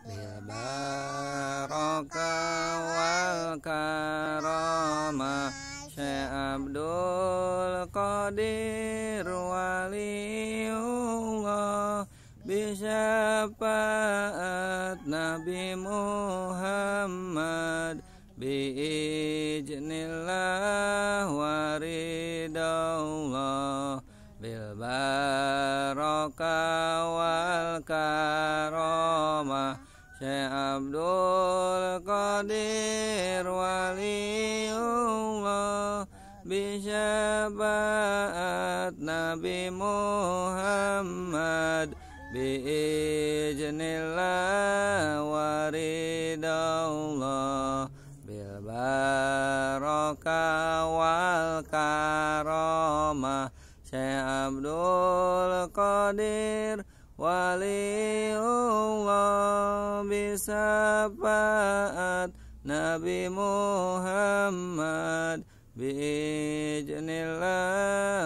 bil barakah wal karamah Syekh Abdul Qadir waliullah bisyafaat Nabi Muhammad biiznillah waridallah bil barakah wal karamah Syekh Abdul Qadir waliullah bisyafaat Nabi Muhammad biiznillah waridallah bil barakah wal karamah Syekh Abdul Qadir waliullah bisyafaat Nabi Muhammad biiznillah